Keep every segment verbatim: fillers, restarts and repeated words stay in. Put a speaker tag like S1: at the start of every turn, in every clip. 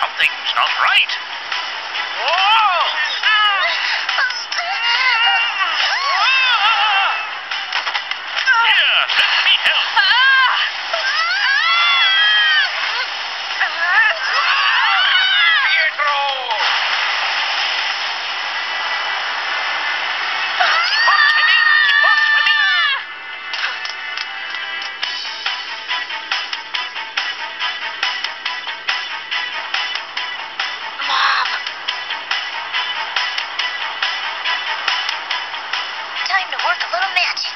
S1: Something's not right. Whoa! Here, let me help. Pietro! Keep on swimming! Keep on swimming!
S2: Mom! Time to work a little magic.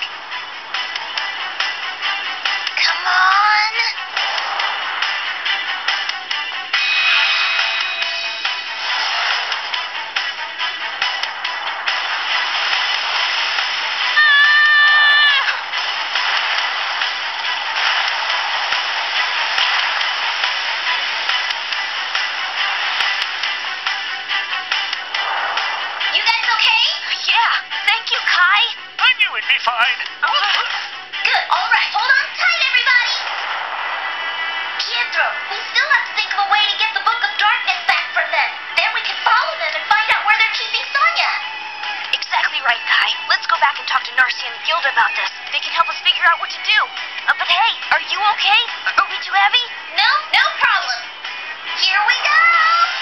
S2: Come on! You guys okay?
S3: Yeah, thank you, Kai.
S1: I knew it'd be fine.
S2: Good. All right. Hold on tight, everybody. Pietro, we still have to think of a way to get the Book of Darkness back from them. Then we can follow them and find out where they're keeping Sonia.
S3: Exactly right, Kai. Let's go back and talk to Narcia and Gilda about this. They can help us figure out what to do. Uh, but hey, are you okay? Are we too heavy?
S2: No, no problem. Here we go.